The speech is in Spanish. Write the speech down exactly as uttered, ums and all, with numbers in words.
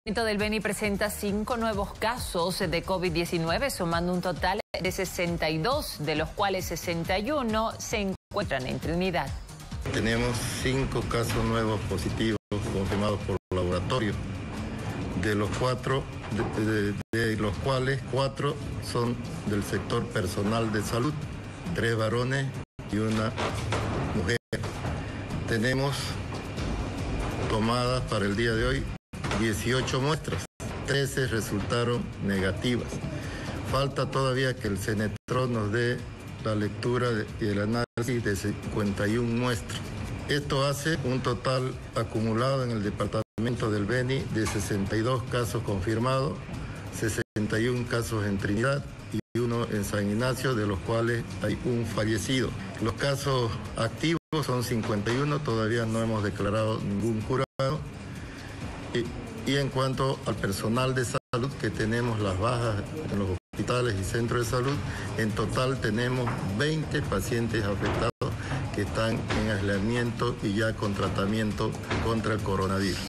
El Departamento del Beni presenta cinco nuevos casos de COVID diecinueve, sumando un total de sesenta y dos, de los cuales sesenta y uno se encuentran en Trinidad. Tenemos cinco casos nuevos positivos confirmados por laboratorio, de los cuatro, de, de, de los cuales cuatro son del sector personal de salud, tres varones y una mujer. Tenemos tomadas para el día de hoy dieciocho muestras, trece resultaron negativas. Falta todavía que el Senetron nos dé la lectura y el análisis de cincuenta y una muestras. Esto hace un total acumulado en el departamento del Beni de sesenta y dos casos confirmados, sesenta y uno casos en Trinidad y uno en San Ignacio, de los cuales hay un fallecido. Los casos activos son cincuenta y uno, todavía no hemos declarado ningún curado. Y, y en cuanto al personal de salud, que tenemos las bajas en los hospitales y centros de salud, en total tenemos veinte pacientes afectados que están en aislamiento y ya con tratamiento contra el coronavirus.